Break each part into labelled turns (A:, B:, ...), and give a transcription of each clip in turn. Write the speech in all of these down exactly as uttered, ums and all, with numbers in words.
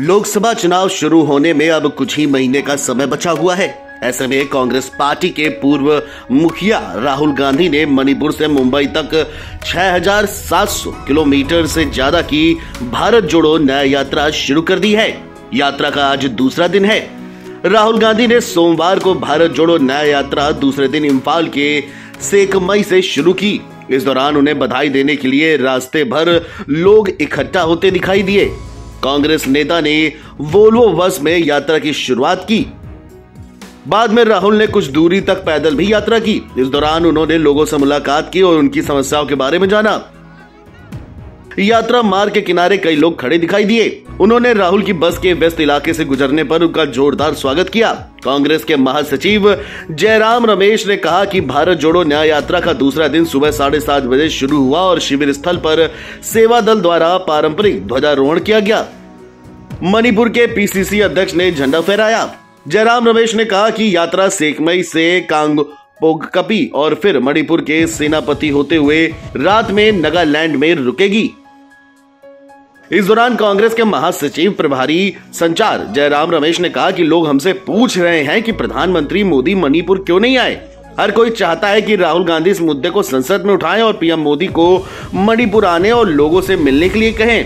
A: लोकसभा चुनाव शुरू होने में अब कुछ ही महीने का समय बचा हुआ है। ऐसे में कांग्रेस पार्टी के पूर्व मुखिया राहुल गांधी ने मणिपुर से मुंबई तक छह हज़ार सात सौ किलोमीटर से ज्यादा की भारत जोड़ो न्याय यात्रा शुरू कर दी है। यात्रा का आज दूसरा दिन है। राहुल गांधी ने सोमवार को भारत जोड़ो न्याय यात्रा दूसरे दिन इम्फाल के सेकमई से शुरू की। इस दौरान उन्हें बधाई देने के लिए रास्ते भर लोग इकट्ठा होते दिखाई दिए। कांग्रेस नेता ने वोल्वो बस में यात्रा की शुरुआत की। बाद में राहुल ने कुछ दूरी तक पैदल भी यात्रा की। इस दौरान उन्होंने लोगों से मुलाकात की और उनकी समस्याओं के बारे में जाना। यात्रा मार्ग के किनारे कई लोग खड़े दिखाई दिए। उन्होंने राहुल की बस के व्यस्त इलाके से गुजरने पर उनका जोरदार स्वागत किया। कांग्रेस के महासचिव जयराम रमेश ने कहा कि भारत जोड़ो न्याय यात्रा का दूसरा दिन सुबह साढ़े सात बजे शुरू हुआ और शिविर स्थल पर सेवा दल द्वारा पारंपरिक ध्वजारोहण किया गया। मणिपुर के पीसीसी अध्यक्ष ने झंडा फहराया। जयराम रमेश ने कहा कि यात्रा सेकमई से कांगपोकपी और फिर मणिपुर के सेनापति होते हुए रात में नागालैंड में रुकेगी। इस दौरान कांग्रेस के महासचिव प्रभारी संचार जयराम रमेश ने कहा कि लोग हमसे पूछ रहे हैं कि प्रधानमंत्री मोदी मणिपुर क्यों नहीं आए। हर कोई चाहता है कि राहुल गांधी इस मुद्दे को संसद में उठाएं और पीएम मोदी को मणिपुर आने और लोगों से मिलने के लिए कहें।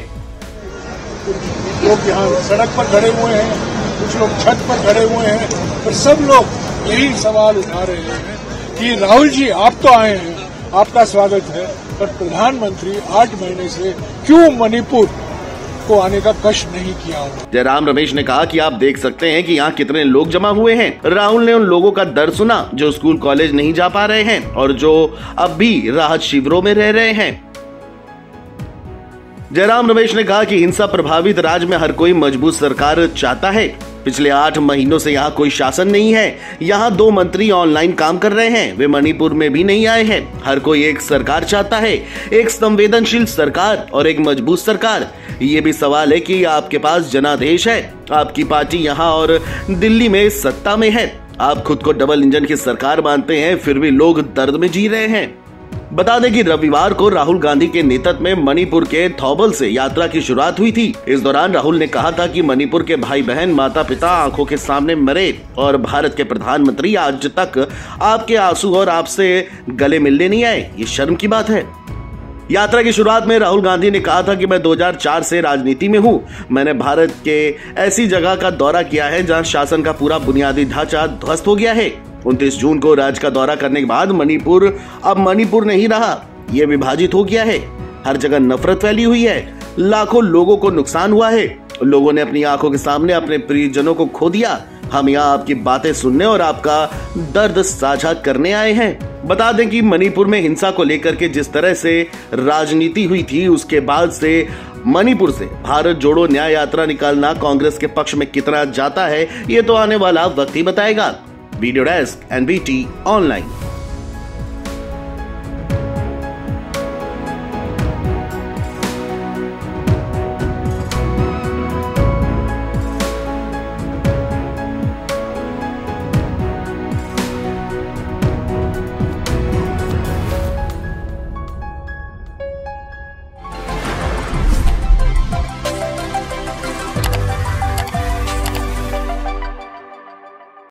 B: लोग यहाँ सड़क पर खड़े हुए हैं, कुछ लोग छत पर खड़े हुए हैं, पर सब लोग यही सवाल उठा रहे हैं कि राहुल जी आप तो आए हैं, आपका स्वागत है, पर प्रधानमंत्री आठ महीने से क्यों मणिपुर को आने का कष्ट नहीं किया होगा।
A: जयराम रमेश ने कहा कि आप देख सकते हैं कि यहाँ कितने लोग जमा हुए हैं। राहुल ने उन लोगों का दर्द सुना जो स्कूल कॉलेज नहीं जा पा रहे हैं और जो अब भी राहत शिविरों में रह रहे हैं। जयराम रमेश ने कहा कि हिंसा प्रभावित राज्य में हर कोई मजबूत सरकार चाहता है। पिछले आठ महीनों से यहाँ कोई शासन नहीं है। यहाँ दो मंत्री ऑनलाइन काम कर रहे हैं, वे मणिपुर में भी नहीं आए हैं। हर कोई एक सरकार चाहता है, एक संवेदनशील सरकार और एक मजबूत सरकार। ये भी सवाल है कि आपके पास जनादेश है, आपकी पार्टी यहाँ और दिल्ली में सत्ता में है। आप खुद को डबल इंजन की सरकार मानते हैं, फिर भी लोग दर्द में जी रहे हैं। बता दें कि रविवार को राहुल गांधी के नेतृत्व में मणिपुर के थौबल से यात्रा की शुरुआत हुई थी। इस दौरान राहुल ने कहा था कि मणिपुर के भाई बहन माता पिता आंखों के सामने मरे और भारत के प्रधानमंत्री आज तक आपके आंसू और आपसे गले मिलने नहीं आए। ये शर्म की बात है। यात्रा की शुरुआत में राहुल गांधी ने कहा था कि मैं दो हज़ार चार से राजनीति में हूं। मैंने भारत के ऐसी जगह का दौरा किया है जहां शासन का पूरा बुनियादी ढांचा ध्वस्त हो गया है। उनतीस जून को राज्य का दौरा करने के बाद मणिपुर अब मणिपुर नहीं रहा, ये विभाजित हो गया है। हर जगह नफरत फैली हुई है, लाखों लोगों को नुकसान हुआ है। लोगों ने अपनी आंखों के सामने अपने प्रियजनों को खो दिया। हम यहाँ आपकी बातें सुनने और आपका दर्द साझा करने आए हैं। बता दें कि मणिपुर में हिंसा को लेकर के जिस तरह से राजनीति हुई थी, उसके बाद से मणिपुर से भारत जोड़ो न्याय यात्रा निकालना कांग्रेस के पक्ष में कितना जाता है, ये तो आने वाला वक्त ही बताएगा। Video desk NBT online.